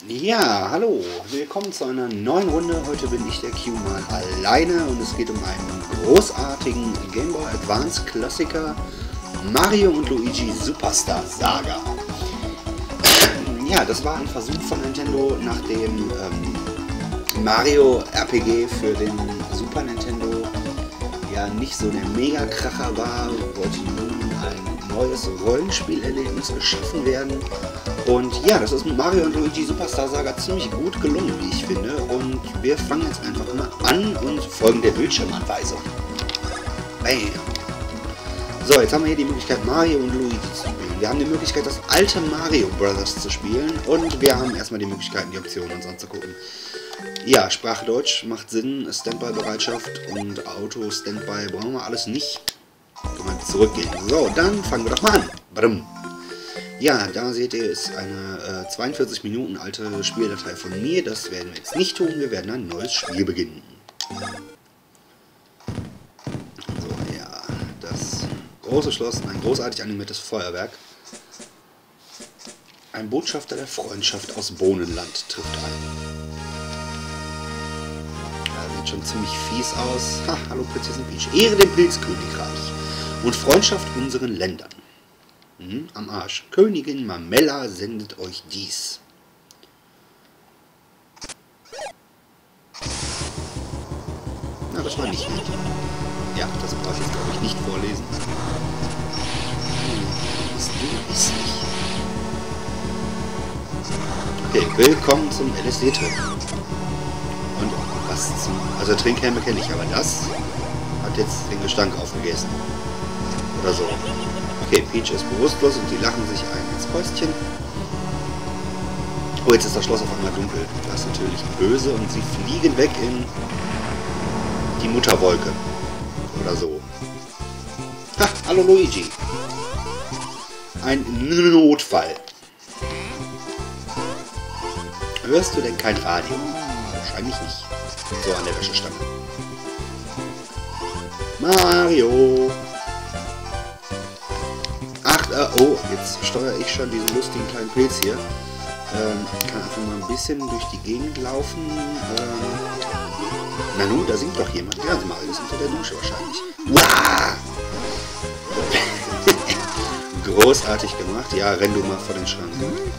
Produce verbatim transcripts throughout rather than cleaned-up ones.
Ja, hallo, willkommen zu einer neuen Runde. Heute bin ich der Q mal alleine und es geht um einen großartigen Game Boy Advance Klassiker Mario und Luigi Superstar Saga. Ja, das war ein Versuch von Nintendo, nachdem ähm, Mario R P G für den Super Nintendo ja nicht so der Mega-Kracher war, wollte nun ein neues Rollenspielerlebnis geschaffen werden. Und ja, das ist mit Mario und Luigi Superstar Saga ziemlich gut gelungen, wie ich finde. Und wir fangen jetzt einfach mal an und folgen der Bildschirmanweisung. Bam! So, jetzt haben wir hier die Möglichkeit, Mario und Luigi zu spielen. Wir haben die Möglichkeit, das alte Mario Brothers zu spielen. Und wir haben erstmal die Möglichkeiten, die Optionen uns anzugucken. Ja, Sprache Deutsch macht Sinn, Standby-Bereitschaft und Auto-Standby brauchen wir alles nicht. Können wir zurückgehen. So, dann fangen wir doch mal an. Badum. Ja, da seht ihr, ist eine äh, zweiundvierzig Minuten alte Spieldatei von mir. Das werden wir jetzt nicht tun. Wir werden ein neues Spiel beginnen. So, ja, das große Schloss, ein großartig animiertes Feuerwerk. Ein Botschafter der Freundschaft aus Bohnenland trifft ein. Ja, sieht schon ziemlich fies aus. Ha, hallo Prinzessin Peach. Ehre dem Pilzkönigreich und Freundschaft unseren Ländern. Hm, am Arsch. Königin Mamella sendet euch dies. Na, das war nicht nett. Ja, das brauche ich jetzt, glaube ich, nicht vorlesen. Hm, ist du, ist nicht. Okay, willkommen zum L S D-Trip. Und was zum... Also Trinkhelme kenne ich, aber das hat jetzt den Gestank aufgegessen. Oder so. Okay, Peach ist bewusstlos und die lachen sich ein ins Fäustchen. Oh, jetzt ist das Schloss auf einmal dunkel. Das ist natürlich böse und sie fliegen weg in die Mutterwolke. Oder so. Ha, hallo Luigi. Ein Notfall. Hörst du denn kein Radio? Wahrscheinlich nicht. So an der Wäschestange. Mario! Ach, äh, oh, jetzt steuere ich schon diesen lustigen kleinen Pilz hier. Ähm, kann einfach mal ein bisschen durch die Gegend laufen. Ähm, na nun, da singt doch jemand. Ja, Mario ist unter der Dusche wahrscheinlich. Wow! Großartig gemacht. Ja, renn du mal vor den Schrank.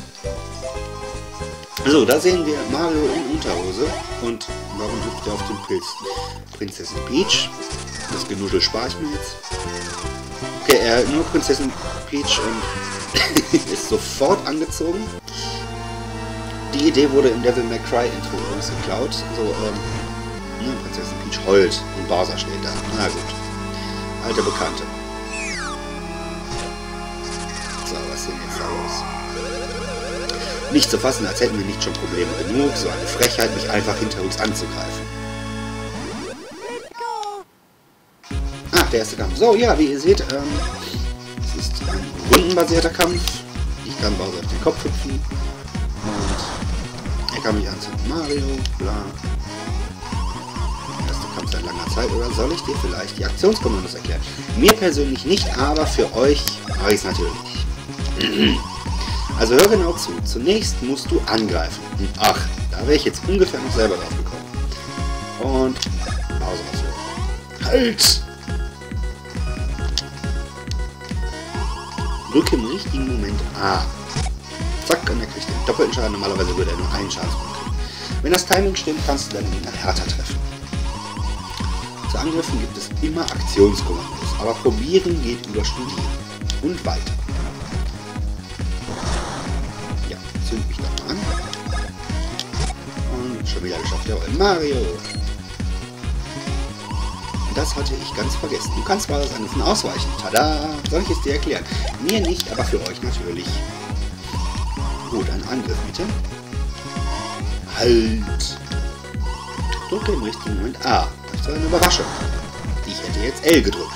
So, da sehen wir Mario in Unterhose. Und warum hüpft er auf den Pilz? Prinzessin Peach. Das Genuschel spare ich mir jetzt. Okay, er, nur Prinzessin Peach ähm, ist sofort angezogen. Die Idee wurde im Devil May Cry Intro übrigens geklaut. So, ähm, ne, Prinzessin Peach heult und Bowser steht da. Na gut. Alte Bekannte. So, was ist denn jetzt da los? Nicht zu fassen, als hätten wir nicht schon Probleme genug. So eine Frechheit, mich einfach hinter uns anzugreifen. Ah, der erste Kampf. So, ja, wie ihr seht, ähm, es ist ein rundenbasierter Kampf. Ich kann Bowser auf den Kopf hüpfen. Und er kann mich anzünden. Mario, bla. Der erste Kampf seit langer Zeit. Oder soll ich dir vielleicht die Aktionskommandos erklären? Mir persönlich nicht, aber für euch mache ich es natürlich. Also hör genau zu. Zunächst musst du angreifen. Und ach, da wäre ich jetzt ungefähr noch selber drauf gekommen. Und Bowser auswürfen. Halt! Drücke im richtigen Moment A. Zack, und er kriegt den doppelten Schaden. Normalerweise würde er nur einen Schadenspunkt kriegen. Wenn das Timing stimmt, kannst du deinen Gegner härter treffen. Zu Angriffen gibt es immer Aktionskommandos, aber probieren geht über Studieren. Und weiter. Ja, zünd mich doch mal an. Und schon wieder geschafft, jawohl. Mario! Das hatte ich ganz vergessen. Du kannst Bowsers Angriffen ausweichen. Tada! Soll ich es dir erklären? Mir nicht, aber für euch natürlich. Gut, ein Angriff bitte. Halt! Drücke im richtigen Moment A. Das war eine Überraschung. Ich hätte jetzt L gedrückt.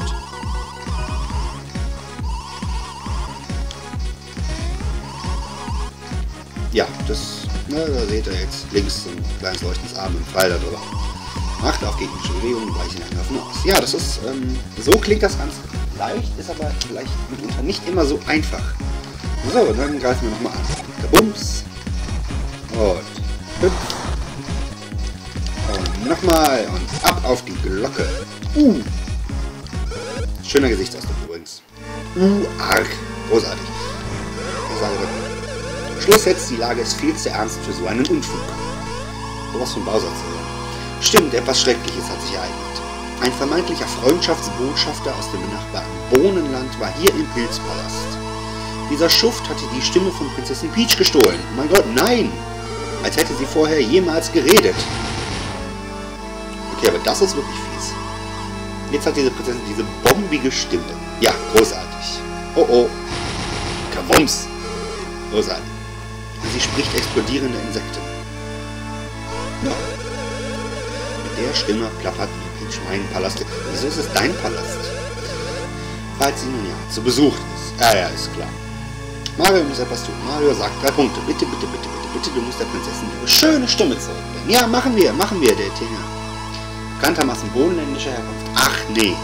Ja, das, ne, da seht ihr jetzt links so ein kleines leuchtendes Arm im Pfeil da drüber. Macht auf gegnerische Bewegungen und weichen Angriffen aus. Ja, das ist, ähm, so klingt das ganz leicht, ist aber vielleicht mitunter nicht immer so einfach. So, dann greifen wir nochmal an. Der Bums. Und hüpf. Und nochmal. Und ab auf die Glocke. Uh. Schöner Gesichtsausdruck übrigens. Uh, arg. Großartig. Ich sage das. Schluss jetzt, die Lage ist viel zu ernst für so einen Unfug. Sowas von Bowser zu hören. Stimmt, etwas Schreckliches hat sich ereignet. Ein vermeintlicher Freundschaftsbotschafter aus dem benachbarten Bohnenland war hier im Pilzpalast. Dieser Schuft hatte die Stimme von Prinzessin Peach gestohlen. Oh mein Gott, nein! Als hätte sie vorher jemals geredet. Okay, aber das ist wirklich fies. Jetzt hat diese Prinzessin diese bombige Stimme. Ja, großartig. Oh oh. Kabums. Großartig. Sie spricht explodierende Insekten. Ja. Mit der Stimme plappert mir Peach meinen Palast. Wieso ist es dein Palast? Falls sie nun ja zu Besuch ist. Ja, ja, ist klar. Mario muss etwas tun. Mario sagt drei Punkte. Bitte, bitte, bitte, bitte, bitte, du musst der Prinzessin ihre schöne Stimme zurückbringen. Ja, machen wir, machen wir, der Tenor. Bekanntermaßen bodenländischer Herkunft. Ach, nee.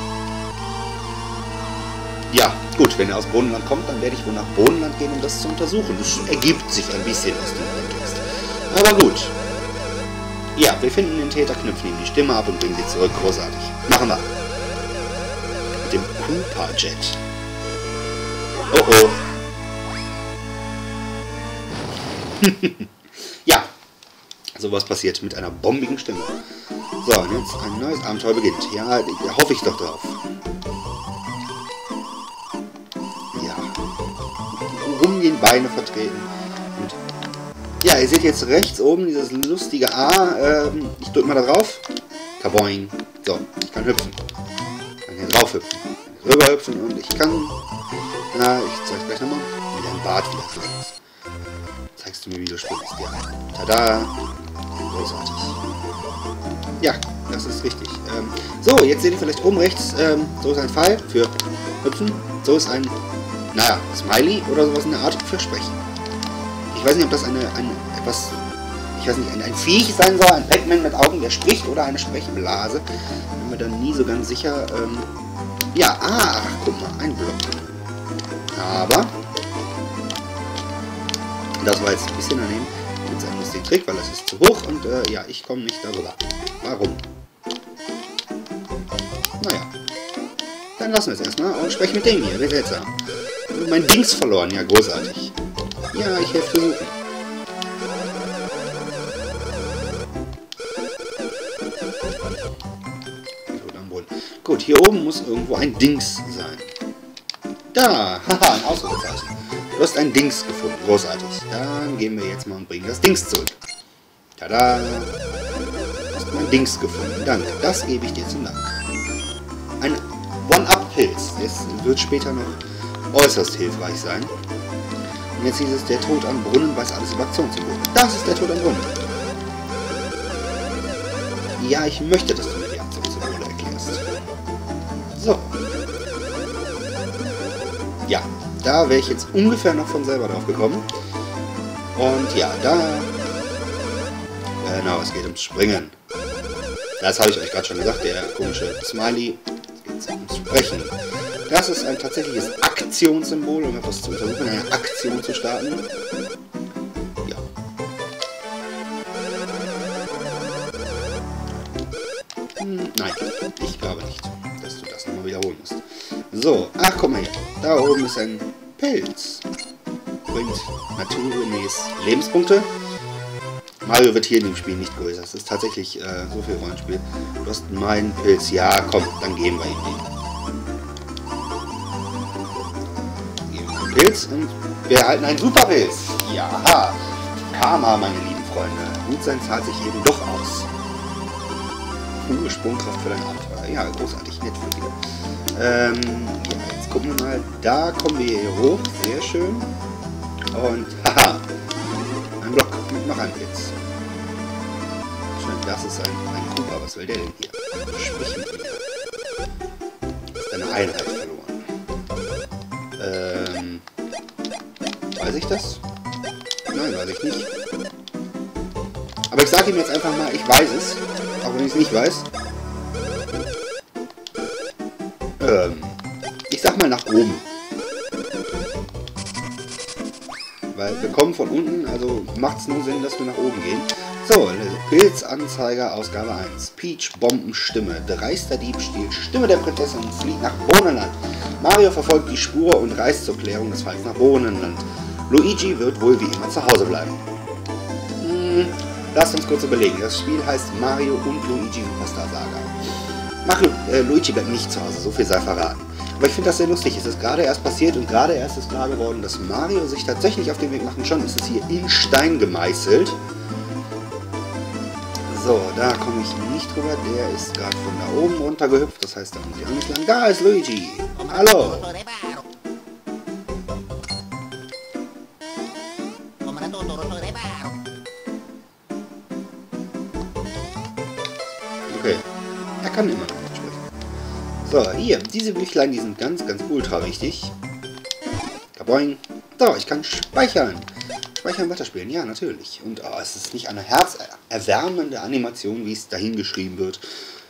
Ja, gut, wenn er aus Bodenland kommt, dann werde ich wohl nach Bodenland gehen, um das zu untersuchen. Das ergibt sich ein bisschen aus dem Kontext. Aber gut. Ja, wir finden den Täter, knüpfen ihm die Stimme ab und bringen sie zurück. Großartig. Machen wir. Mit dem Koopa-Jet. Oh oh. Ja, sowas passiert mit einer bombigen Stimme. So, und jetzt ein neues Abenteuer beginnt. Ja, da hoffe ich doch drauf. Ja. Rumgehen, Beine vertreten. Und ja, ihr seht jetzt rechts oben dieses lustige A. Ähm, ich drücke mal da drauf. Kaboing. So, ich kann hüpfen. Ich kann hier drauf hüpfen. Rüber hüpfen und ich kann... Na, ich zeig's gleich nochmal. Mit dem Bart wieder rechts. Zeigst du mir, wie du spielst. Ja. Tada. Großartig. Ja, das ist richtig. Ähm, so, jetzt seht ihr vielleicht oben rechts, ähm, so ist ein Pfeil für Hüpfen. So ist ein, naja, Smiley oder sowas in der Art für Sprechen. Ich weiß nicht, ob das eine, eine etwas, ich weiß nicht, ein, ein Viech sein soll, ein Pac-Man mit Augen, der spricht, oder eine Sprechblase. Bin mir dann nie so ganz sicher. Ähm, ja, ah, guck mal, ein Block. Aber das war jetzt ein bisschen daneben. Jetzt muss den Trick, weil das ist zu hoch und äh, ja, ich komme nicht darüber. Warum? Naja. Dann lassen wir es erstmal und sprechen mit dem hier. Wer ist da? Mein Dings verloren. Ja, großartig. Ja, ich helfe suchen. Gut, am Boden. Gut, hier oben muss irgendwo ein Dings sein. Da! Haha, ein Ausrufezeichen. Du hast ein Dings gefunden. Großartig. Dann gehen wir jetzt mal und bringen das Dings zurück. Tada! Du hast mein Dings gefunden. Danke. Das gebe ich dir zum Dank. Ein One-Up-Pilz. Es wird später noch äußerst hilfreich sein. Und jetzt hieß es, der Tod am Brunnen weiß alles über Aktionssymbole. Das ist der Tod am Brunnen. Ja, ich möchte, dass du mir die Aktionssymbole erklärst. So. Ja. Da wäre ich jetzt ungefähr noch von selber drauf gekommen. Und ja, da... Genau, es geht ums Springen. Das habe ich euch gerade schon gesagt, der komische Smiley. Jetzt geht es ums Sprechen. Das ist ein tatsächliches Aktionssymbol, um etwas zu untersuchen, eine Aktion zu starten. Ja. Hm, nein, ich glaube nicht, dass du das nochmal wiederholen musst. So, ach guck mal hier. Da oben ist ein Pilz. Bringt naturgemäß Lebenspunkte. Mario wird hier in dem Spiel nicht größer. Es ist tatsächlich äh, so viel Rollenspiel. Du hast meinen Pilz. Ja, komm, dann geben wir ihm den. Geben wir einen Pilz und wir erhalten einen Superpilz. Ja, Karma, meine lieben Freunde. Gut sein zahlt sich eben doch aus. Hohe Sprungkraft für dein Abenteuer. Ja, großartig, nett für dich. Ähm, ja, jetzt gucken wir mal. Da kommen wir hier hoch. Sehr schön. Und, haha. Ein Block mit noch einem Pilz. Schön, das ist ein, ein Koopa. Was will der denn hier? Sprich mit mir. Du hast deine Einheit verloren. Ähm. Weiß ich das? Nein, weiß ich nicht. Aber ich sage ihm jetzt einfach mal, ich weiß es. Auch wenn ich es nicht weiß. Ähm, ich sag mal nach oben. weil wir kommen von unten, also macht es nur Sinn, dass wir nach oben gehen. So, Bildsanzeiger, Ausgabe eins. Peach, Bombenstimme, dreister Diebstahl, Stimme der Prinzessin flieht nach Bohnenland. Mario verfolgt die Spur und reist zur Klärung des Falls nach Bohnenland. Luigi wird wohl wie immer zu Hause bleiben. Hm, lasst uns kurz überlegen. Das Spiel heißt Mario und Luigi Superstar Saga. Mario, äh, Luigi bleibt nicht zu Hause, so viel sei verraten. Aber ich finde das sehr lustig. Es ist gerade erst passiert und gerade erst ist klar geworden, dass Mario sich tatsächlich auf den Weg macht. Und schon ist es hier in Stein gemeißelt. So, da komme ich nicht drüber. Der ist gerade von da oben runter gehüpft. Das heißt, da muss ich auch nicht lang. Da ist Luigi. Hallo. Okay. Er kann immer noch nicht sprechen. So, hier. Diese Büchlein, die sind ganz, ganz ultra wichtig. Kaboing. So, ich kann speichern. Speichern, weiterspielen, ja, natürlich. Und oh, es ist nicht eine herzerwärmende Animation, wie es dahin geschrieben wird.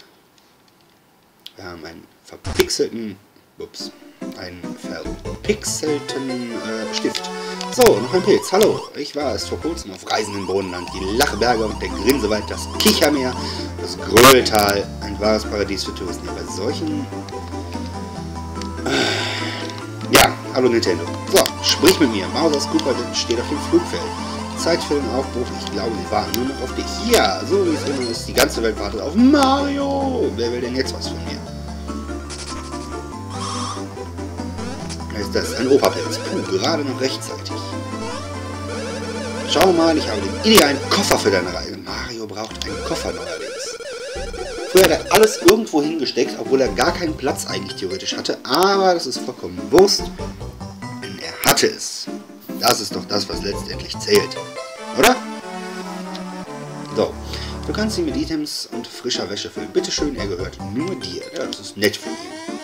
Wir haben einen verpixelten, ups, einen verpixelten äh, Stift. So, noch ein Pilz. Hallo, ich war erst vor kurzem auf Reisen im Bodenland. Die Lachberge und der Grinsewald, das Kichermeer, das Gröhltal, ein wahres Paradies für Touristen. Ja, bei solchen... Ja, hallo Nintendo. So, sprich mit mir. Bowser's Koopa steht auf dem Flugfeld. Zeit für den Aufbruch. Ich glaube, sie warten nur noch auf dich. Ja, so wie es immer ist. Die ganze Welt wartet auf Mario. Wer will denn jetzt was von mir? Ist das ein Opa-Pilz? Puh, gerade noch rechtzeitig. Schau mal, ich habe den idealen Koffer für deine Reise. Mario braucht einen Koffer neuerdings. Früher hat er alles irgendwo hingesteckt, obwohl er gar keinen Platz eigentlich theoretisch hatte. Aber das ist vollkommen Wurst. Denn er hatte es. Das ist doch das, was letztendlich zählt. Oder? So. Du kannst ihn mit Items und frischer Wäsche füllen. Bitteschön, er gehört nur dir. Ja, das ist nett von ihm.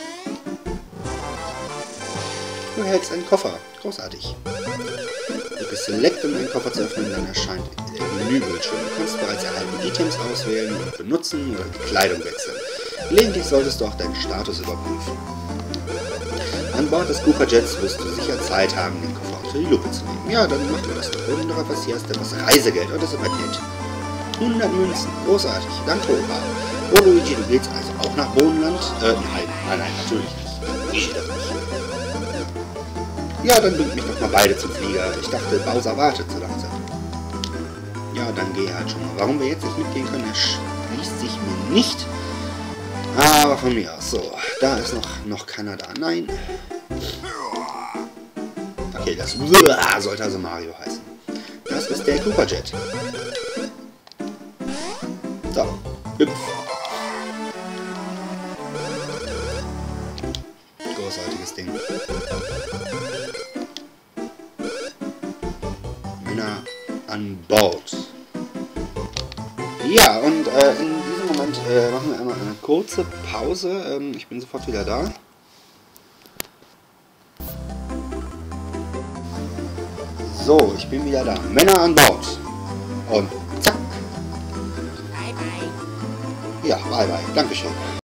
Du hältst einen Koffer. Großartig. Drücke Select, um den Koffer zu öffnen, dann erscheint der Menübildschirm. Du kannst bereits erhaltene Items auswählen und benutzen oder die Kleidung wechseln. Gelegentlich solltest du auch deinen Status überprüfen. An Bord des Koopa Jets wirst du sicher Zeit haben, den Koffer unter die Lupe zu nehmen. Ja, dann mach du das doch. Und noch etwas, hier hast du etwas Reisegeld. Oh, das ist aber nett. hundert Münzen. Großartig. Danke, Opa. Oh, Luigi, du willst also auch nach Bohnenland? Äh, nein. Nein, nein, natürlich nicht. Luigi, das nicht. Ja, dann bringt mich doch mal beide zum Flieger. Ich dachte, Bowser wartet so langsam. Ja, dann geh halt schon mal. Warum wir jetzt nicht mitgehen können, erschließt sich mir nicht. Aber von mir aus. So, da ist noch, noch keiner da. Nein. Okay, das sollte also Mario heißen. Das ist der Koopa Jet. So, hüpf. Großartiges Ding. Männer an Bord. Ja, und äh, in diesem Moment äh, machen wir einmal eine kurze Pause. Ähm, ich bin sofort wieder da. So, ich bin wieder da. Männer an Bord. Und zack. Bye, bye. Ja, bye, bye. Dankeschön.